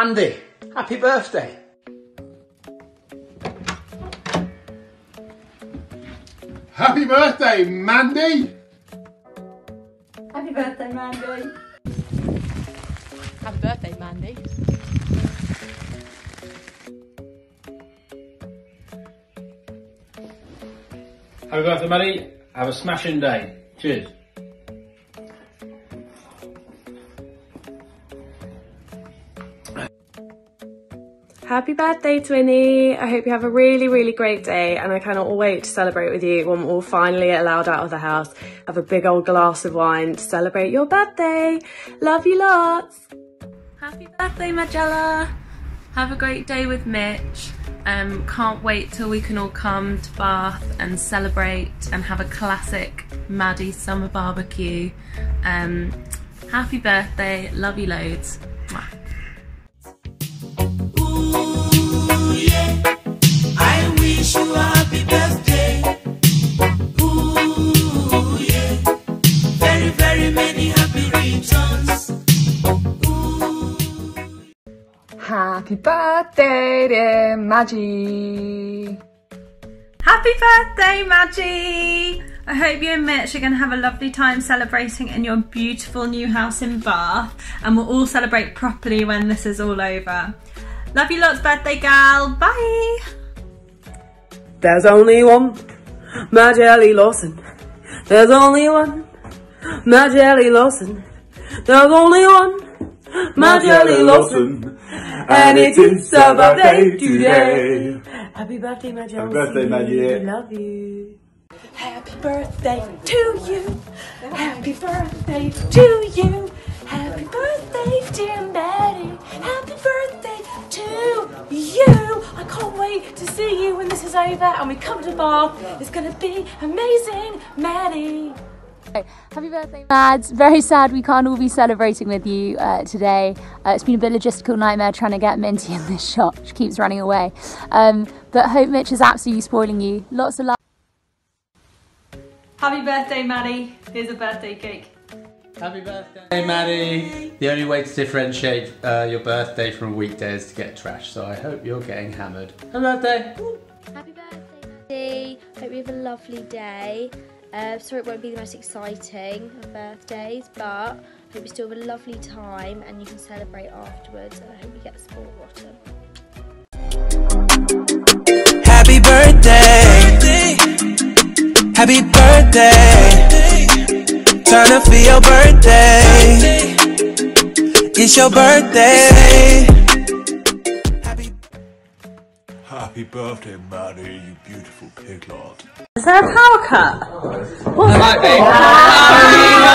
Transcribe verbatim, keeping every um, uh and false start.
Mandy, happy birthday. Happy birthday, Mandy. Happy birthday, Mandy. Happy birthday, Mandy. Happy birthday, Maddie. Have a smashing day. Cheers. Happy birthday, Twinny. I hope you have a really, really great day, and I cannot wait to celebrate with you when we're all finally allowed out of the house. Have a big old glass of wine to celebrate your birthday. Love you lots. Happy birthday, Magella. Have a great day with Mitch. Um, can't wait till we can all come to Bath and celebrate and have a classic Maddie summer barbecue. Um, happy birthday. Love you loads. Mwah. I wish you a happy birthday. Ooh, yeah. Very, very many happy returns. Ooh. Happy birthday, dear Maddie. Happy birthday, Maddie! I hope you and Mitch are going to have a lovely time celebrating in your beautiful new house in Bath, and we'll all celebrate properly when this is all over. Love you lots, birthday gal. Bye! There's only one Maddie Lawson. There's only one Maddie Lawson. There's only one Maddie Lawson. And it is her birthday today. Happy birthday, Maddie. Happy birthday, Maddie. We love you. Happy birthday to you. Happy birthday to you. Happy birthday, dear Maddie. Happy birthday to you. I can't wait to see you when this is over and we come to Bath. It's going to be amazing, Maddie. Happy birthday, Mads. Very sad we can't all be celebrating with you uh, today. Uh, it's been a bit of a logistical nightmare trying to get Minty in this shop. She keeps running away. Um, but hope Mitch is absolutely spoiling you. Lots of love. Happy birthday, Maddie. Here's a birthday cake. Happy birthday. Hey, Maddie. The only way to differentiate uh, your birthday from a weekday is to get trashed, so I hope you're getting hammered. Happy birthday. Happy birthday, Maddie. Hope you have a lovely day. Uh, sorry it won't be the most exciting of birthdays, but I hope you still have a lovely time and you can celebrate afterwards, and I hope you get the sport bottom. Happy birthday. Happy birthday. Turn up for your birthday. It's your birthday. Happy, Happy birthday, Maddie, you beautiful pig lord. Is there a power cut? There might be.